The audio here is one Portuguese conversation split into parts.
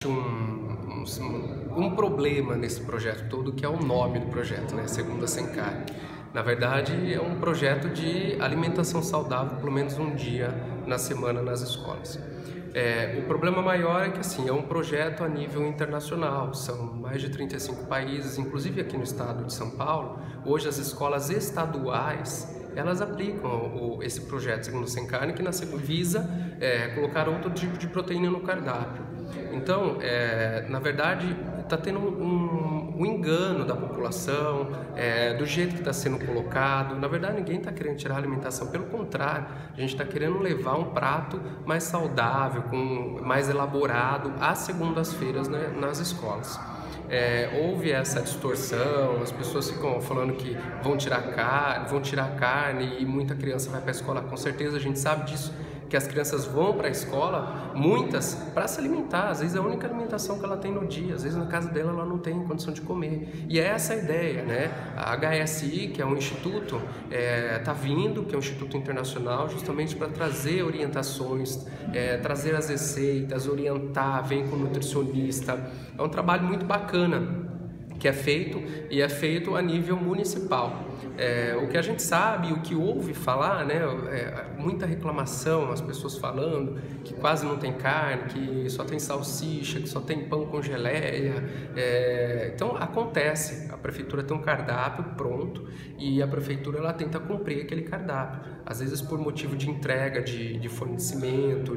um problema nesse projeto todo, que é o nome do projeto, né? Segunda Sem Carne. Na verdade, é um projeto de alimentação saudável, pelo menos um dia na semana nas escolas. O problema maior é que assim, é um projeto a nível internacional, são mais de 35 países, inclusive aqui no estado de São Paulo. Hoje as escolas estaduais, elas aplicam esse projeto Segunda Sem Carne, que visa colocar outro tipo de proteína no cardápio. Então, na verdade, está tendo um engano da população, do jeito que está sendo colocado. Na verdade, ninguém está querendo tirar a alimentação, pelo contrário, a gente está querendo levar um prato mais saudável, mais elaborado, às segundas-feiras, né, nas escolas. Houve essa distorção, as pessoas ficam falando que vão tirar carne e muita criança vai para a escola. Com certeza a gente sabe disso, que as crianças vão para a escola, muitas, para se alimentar. Às vezes é a única alimentação que ela tem no dia, às vezes na casa dela ela não tem condição de comer. E é essa a ideia, né? A HSI, que é um instituto, está vindo, que é um instituto internacional, justamente para trazer orientações, trazer as receitas, orientar, vem com nutricionista. É um trabalho muito bacana que é feito a nível municipal. O que a gente sabe, o que ouve falar, né, muita reclamação, as pessoas falando que quase não tem carne, que só tem salsicha, que só tem pão com geleia. Então acontece, a prefeitura tem um cardápio pronto e a prefeitura ela tenta cumprir aquele cardápio. Às vezes por motivo de entrega, de fornecimento,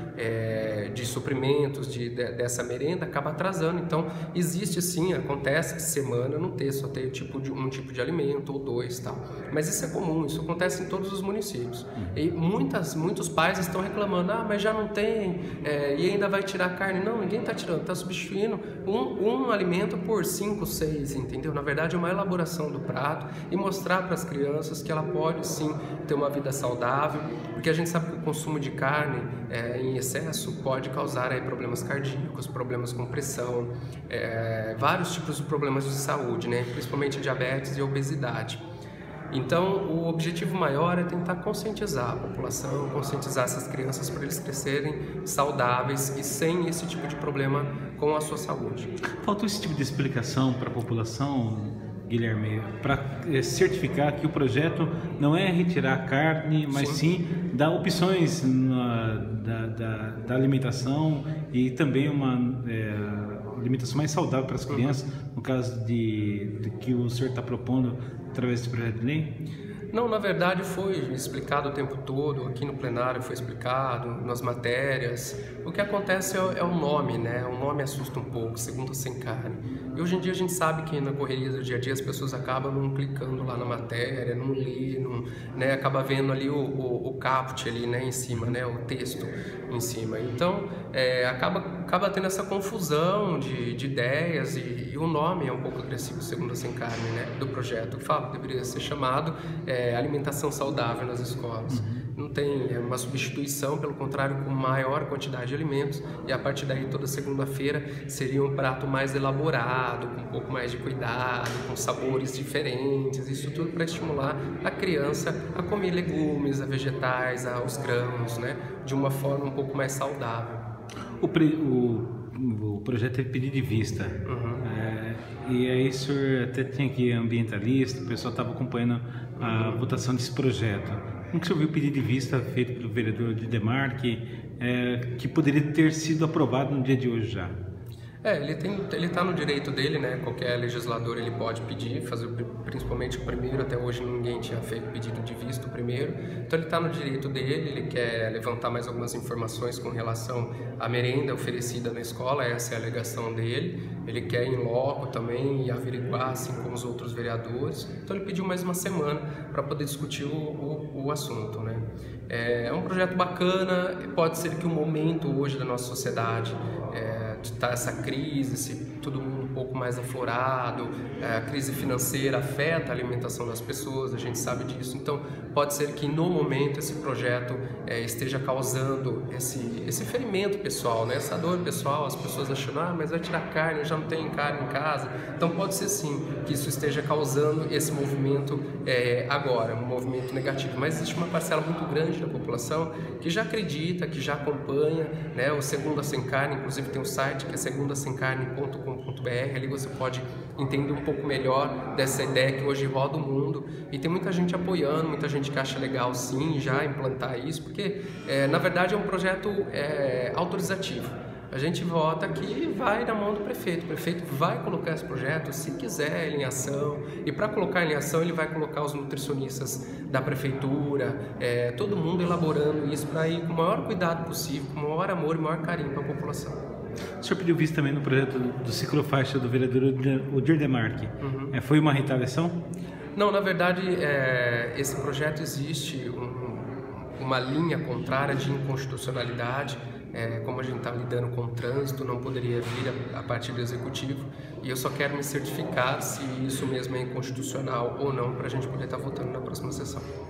de suprimentos dessa merenda, acaba atrasando. Então existe sim, acontece de semana não ter, só ter um tipo de alimento ou dois, tal. Mas isso é comum, isso acontece em todos os municípios. E muitos pais estão reclamando, mas já não tem, e ainda vai tirar carne. Não, ninguém está tirando, está substituindo um alimento por 5, 6, entendeu? Na verdade é uma elaboração do prato e mostrar para as crianças que ela pode sim ter uma vida saudável, porque a gente sabe que o consumo de carne em excesso pode causar problemas cardíacos, problemas com pressão, vários tipos de problemas de saúde, né? Principalmente diabetes e obesidade. Então, o objetivo maior é tentar conscientizar a população, conscientizar essas crianças para eles crescerem saudáveis e sem esse tipo de problema com a sua saúde. Faltou esse tipo de explicação para a população, Guilherme, para certificar que o projeto não é retirar a carne, mas sim dar opções da alimentação e também uma alimentação mais saudável para as crianças, no caso de que o senhor está propondo através desse projeto de lei? Não, na verdade foi explicado o tempo todo, aqui no plenário foi explicado, nas matérias. O que acontece é o nome, né? O nome assusta um pouco, Segunda Sem Carne. E hoje em dia a gente sabe que na correria do dia a dia as pessoas acabam não clicando lá na matéria, não lê, né? Acaba vendo ali o caput ali, né, em cima, né? O texto em cima. Então, acaba tendo essa confusão de ideias e o nome é um pouco agressivo, Segunda Sem Carne, né? Do projeto. Falo, deveria ser chamado alimentação saudável nas escolas. Não tem uma substituição, pelo contrário, com maior quantidade de alimentos, e a partir daí toda segunda-feira seria um prato mais elaborado, com um pouco mais de cuidado, com sabores diferentes, isso tudo para estimular a criança a comer legumes, a vegetais, aos grãos, né, de uma forma um pouco mais saudável. O projeto é pedido de vista. E aí o senhor até tinha aqui ambientalista, o pessoal estava acompanhando a votação desse projeto. Como que o senhor viu o pedido de vista feito pelo vereador Didemar, que poderia ter sido aprovado no dia de hoje já? Ele está no direito dele, né? Qualquer legislador ele pode pedir, fazer principalmente o primeiro. Até hoje ninguém tinha feito pedido de visto primeiro, então ele está no direito dele. Ele quer levantar mais algumas informações com relação à merenda oferecida na escola, essa é a alegação dele. Ele quer ir em loco também e averiguar, assim como os outros vereadores. Então ele pediu mais uma semana para poder discutir o assunto, né? É um projeto bacana. Pode ser que o momento hoje da nossa sociedade está essa crise, todo mundo um pouco mais aflorado, a crise financeira afeta a alimentação das pessoas, a gente sabe disso. Então pode ser que no momento esse projeto esteja causando esse ferimento pessoal, né? Essa dor pessoal, as pessoas achando, mas vai tirar carne, eu já não tenho carne em casa. Então pode ser sim que isso esteja causando esse movimento agora, um movimento negativo. Mas existe uma parcela muito grande da população que já acredita, que já acompanha, né? O Segunda Sem Carne, inclusive tem um site site, que é segundasemcarne.com.br. Ali você pode entender um pouco melhor dessa ideia que hoje roda o mundo, e tem muita gente apoiando, muita gente que acha legal sim já implantar isso, porque na verdade é um projeto autorizativo. A gente vota que vai na mão do prefeito. O prefeito vai colocar esse projeto, se quiser, em ação. E para colocar em ação, ele vai colocar os nutricionistas da prefeitura, todo mundo elaborando isso para ir com o maior cuidado possível, com o maior amor e o maior carinho para a população. O senhor pediu visto também no projeto do ciclofaixa do vereador Odir Demarque. Foi uma retaliação? Não, na verdade, esse projeto existe uma linha contrária de inconstitucionalidade. Como a gente está lidando com o trânsito, não poderia vir a partir do executivo, e eu só quero me certificar se isso mesmo é inconstitucional ou não, para a gente poder estar votando na próxima sessão.